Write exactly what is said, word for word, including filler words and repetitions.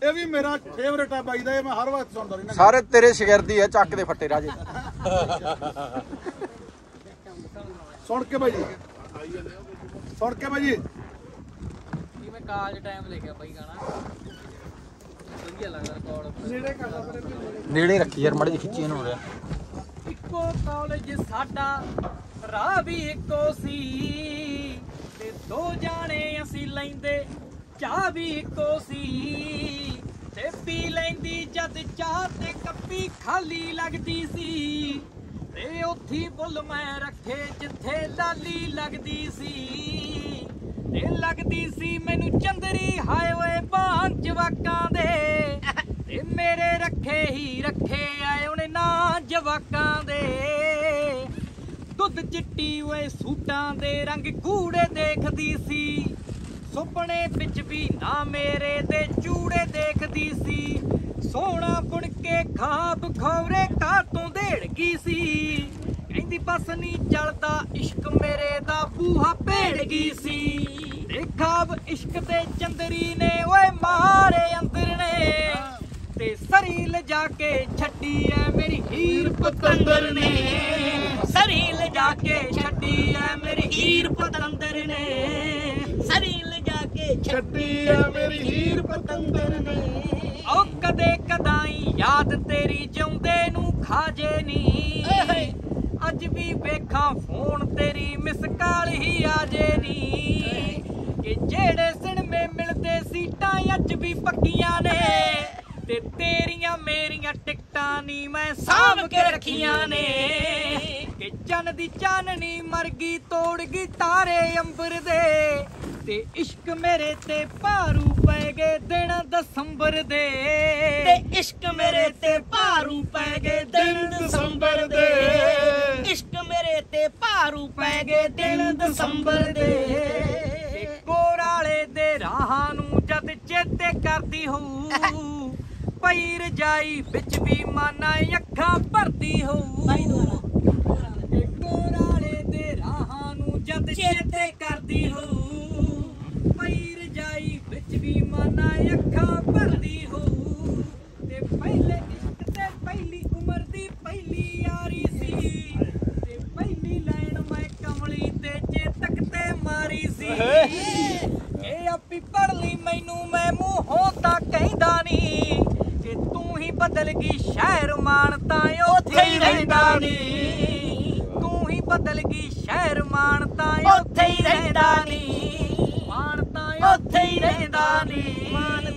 ਇਹ ਵੀ ਮੇਰਾ ਫੇਵਰੇਟ ਆ ਬਾਈ ਦਾ, ਇਹ ਮੈਂ ਹਰ ਵਕਤ ਸੁਣਦਾ ਰਹਿਣਾ। ਸਾਰੇ ਤੇਰੇ ਸ਼ਗਿਰਦੀ ਆ, ਚੱਕ ਦੇ ਫੱਟੇ ਰਾਜੇ। ਸੁਣ ਕੇ ਬਾਈ ਜੀ, ਸੁਣ ਕੇ ਬਾਈ ਜੀ। ਮੈਂ ਕਾਲਜ ਟਾਈਮ ਲਿਖਿਆ ਬਾਈ ਗਾਣਾ, ਵਧੀਆ ਲੱਗਦਾ ਰਿਕਾਰਡ। ਨੇੜੇ ਕਰ ਲਾ ਮੇਰੇ, ਨੇੜੇ ਰੱਖੀ ਯਾਰ ਮਾੜੀ ਜਿਹੀ ਖਿੱਚੀ ਇਹਨੂੰ ਹੋ ਰਿਹਾ। ਇੱਕੋ ਕਾਲਜ ਸਾਡਾ, ਰਾਹ ਵੀ ਇੱਕੋ ਸੀ, ਤੇ ਦੋ ਜਾਣੇ ਅਸੀਂ ਲੈਂਦੇ ਚਾਹ ਵੀ ਇੱਕੋ ਸੀ, ਤੇ ਪੀ ਲੈਂਦੀ ਜਦ ਚਾਹ ਤੇ ਕੱਪੀ ਖਾਲੀ ਲੱਗਦੀ ਸੀ, ਤੇ ਉੱਥੀ ਬੁੱਲ ਮੈਂ ਰੱਖੇ ਜਿੱਥੇ ਲਾਲੀ ਲੱਗਦੀ ਸੀ, ਤੇ ਲੱਗਦੀ ਸੀ ਮੈਨੂੰ ਚੰਦਰੀ ਹਾਏ ਓਏ ਬਾਂਝ ਜਵਾਕਾਂ ਦੇ, ਤੇ ਮੇਰੇ ਰੱਖੇ ਹੀ ਰੱਖੇ ਆਏ ਉਹਨੇ ਨਾ ਜਵਾਕਾਂ ਦੇ, ਦੁੱਧ ਚਿੱਟੀ ਓਏ ਸੂਟਾਂ ਦੇ ਰੰਗ ਗੂੜੇ ਦੇਖਦੀ ਸੀ, ਸੁਪਨੇ ਵਿੱਚ ਵੀ ਨਾ ਮੇਰੇ ਦੇ ਚੂੜੇ ਦੇਖਦੀ ਸੀ, ਸੋਹਣਾ ਬੁਣ ਕੇ ਖਾਬ ਖੌਰੇ ਕਾਤੋਂ ਦੇੜ ਗਈ ਸੀ, ਕਹਿੰਦੀ ਬਸ ਨਹੀਂ ਚੱਲਦਾ ਇਸ਼ਕ ਮੇਰੇ ਦਾ ਬੂਹਾ ਭੇੜ ਗਈ ਸੀ, ਤੇ ਖਾਬ ਇਸ਼ਕ ਦੇ ਚੰਦਰੀ ਨੇ ਓਏ ਮਾਰੇ ਅੰਦਰ ਨੇ, ਤੇ ਸਰੀ ਲਿਜਾ ਕੇ ਛੱਡੀ ਐ ਮੇਰੀ ਹੀਰ ਪਤੰਦਰ ਨੇ, ਸਰੀ ਲਿਜਾ ਕੇ ਛੱਡੀ ਐ ਮੇਰੀ ਹੀਰ ਪਤੰਦਰ ਨੇ, ਸਰੀ ਲਿਜਾ ਕੇ ਛੱਡੀ ਐ ਮੇਰੀ ਹੀਰ ਪਤੰਦਰ ਨੇ, ਓ ਕਦੇ ਕਦਾਈ ਯਾਦ ਤੇਰੀ ਜਿਉਂਦੇ ਨੂੰ ਖਾਜੇ ਨੀ, ਅੱਜ ਵੀ ਵੇਖਾਂ ਫੋਨ ਤੇਰੀ ਮਿਸ ਕਾਲ ਹੀ ਆਜੇ ਨੀ, ਕਿ ਜਿਹੜੇ ਸਿਨਮੇ ਮਿਲਦੇ ਸੀਟਾਂ ਅੱਜ ਵੀ ਪੱਕੀਆਂ ਨੇ, ਤੇ ਤੇਰੀਆਂ ਮੇਰੀਆਂ ਟਿਕਟਾਂ ਨੀ ਮੈਂ ਸਾਂਭ ਕੇ ਰੱਖੀਆਂ ਨੇ, ਕਿ ਚੰਨ ਦੀ ਚਾਨਣੀ ਮਰ ਗਈ ਤੋੜ ਗਈ ਤਾਰੇ ਅੰਬਰ ਦੇ, ਤੇ ਇਸ਼ਕ ਮੇਰੇ ਤੇ ਭਾਰੂ ਪੈ ਗਏ ਦਿਨ ਦਸੰਬਰ ਦੇ, ਤੇ ਇਸ਼ਕ ਮੇਰੇ ਤੇ ਭਾਰੂ ਪੈ ਗਏ ਦਿਨ ਦਸੰਬਰ ਦੇ, ਇਸ਼ਕ ਮੇਰੇ ਤੇ ਭਾਰੂ ਪੈ ਗਏ ਦਿਨ ਦਸੰਬਰ ਦੇ, ਕੋਰਾਲੇ ਦੇ ਰਾਹਾਂ ਨੂੰ ਜਦ ਚੇਤੇ ਕਰਦੀ ਹੋਊ, ਪਈ ਰਜਾਈ ਵਿੱਚ ਵੀ ਮਾਨਾ ਅੱਖਾਂ ਭਰਦੀ ਹੋਊ, ਕੋਰਾਲੇ ਦੇ ਰਾਹਾਂ ਨੂੰ ਜਦ ਚੇਤੇ ਕਰਦੀ ਹੋਊ, ਪਈ ਰਜਾਈ ਵਿੱਚ ਵੀ ਮਾਨਾ ਅੱਖਾਂ ਭਰਦੀ ਹੋਊ, ਤੇ ਪਹਿਲੇ ਇਸ਼ਕ ਤੇ ਪਹਿਲੀ ਉਮਰ ਦੀ ਪਹਿਲੀ ਯਾਰੀ ਸੀ, ਤੇ ਪਹਿਲੀ ਲਾਈਨ ਮੈਂ ਕਮਲੀ ਤੇ ਚੇਤਕ ਤੇ ਮਾਰੀ ਸੀ, ਇਹ ਆਪੀ ਪੜ ਲਈ ਮੈਨੂੰ ਮੈਂ ਮੂੰਹੋਂ ਤਾਂ ਕਹਿੰਦਾ ਨੀ, ਕਿ ਤੂੰ ਹੀ ਬਦਲ ਗਈ ਸ਼ਹਿਰ ਮਾਨ ਤਾਂ ਉੱਥੇ ਹੀ ਰਹਿੰਦਾ ਨੀ, ਤੂੰ ਹੀ ਬਦਲ ਗਈ ਸ਼ਹਿਰ ਮਾਨ ਤਾਂ ਉੱਥੇ ਹੀ ਰਹਿੰਦਾ ਨੀ, ਮਾਨ ਤਾਂ ਉੱਥੇ ਹੀ ਰਹਿੰਦਾ ਨੀ।